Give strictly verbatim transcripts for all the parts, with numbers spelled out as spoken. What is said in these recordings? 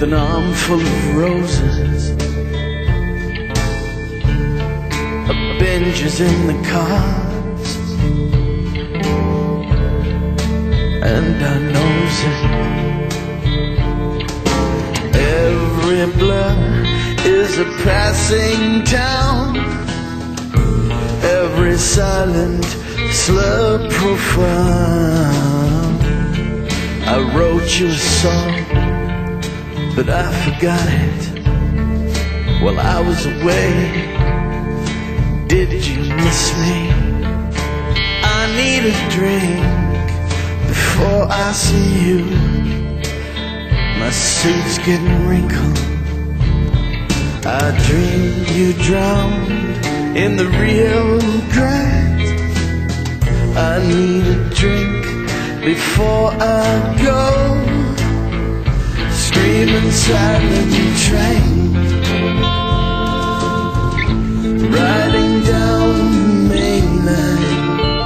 with an armful of roses. A binge is in the cards, and I knows it. Every blur is a passing town, every silent slur profound. I wrote you a song, but I forgot it while I was away. Did you miss me? I need a drink before I see you. My suit's getting wrinkled. I dreamed you drowned in the Rio Grande. I need a drink before I go. Screaming silent train, riding down the main line.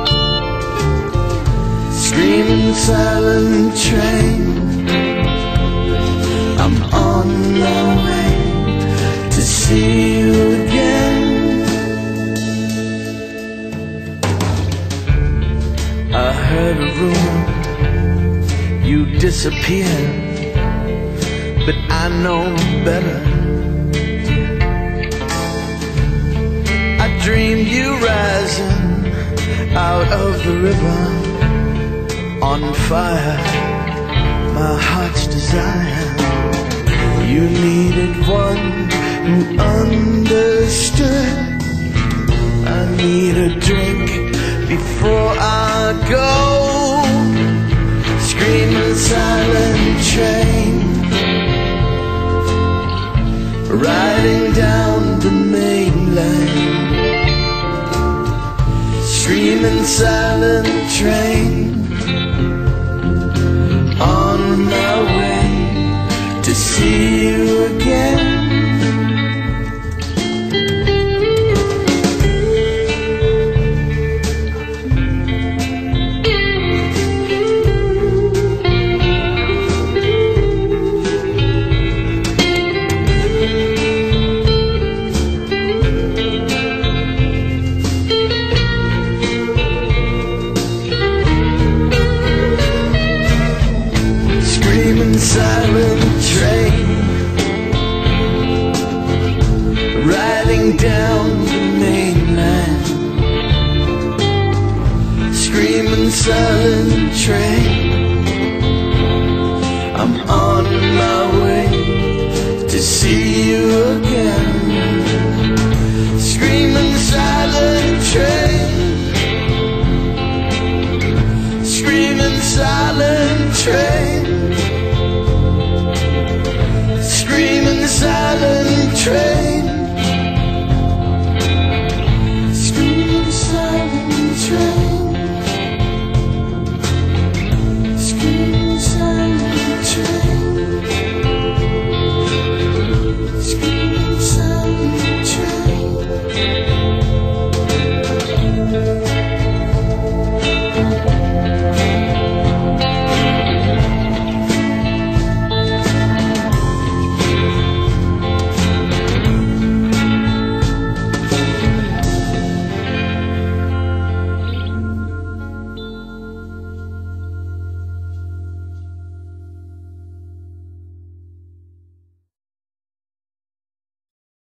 Screaming silent train, I'm on my way to see you again. I heard a rumor you disappeared, but I know better. I dreamed you rising out of the river, on fire, my heart's desire. You needed one who understood. I need a drink before I go. Screaming silent train, riding down the main line. Screaming silent train, on my way to see you again.